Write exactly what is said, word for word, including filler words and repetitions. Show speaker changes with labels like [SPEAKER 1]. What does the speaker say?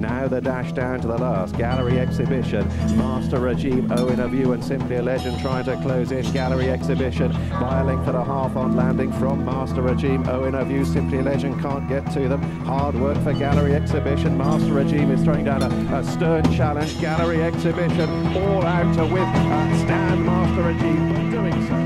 [SPEAKER 1] Now the dash down to the last. Gallery Exhibition, Master Rajeem, Owen of You and Simply a Legend trying to close in. Gallery Exhibition by a length and a half on landing from Master Rajeem. Owen of You, Simply a Legend can't get to them. Hard work for Gallery Exhibition. Master Rajeem is throwing down a, a stern challenge. Gallery Exhibition all out to win. Uh, stand Master Rajeem doing so.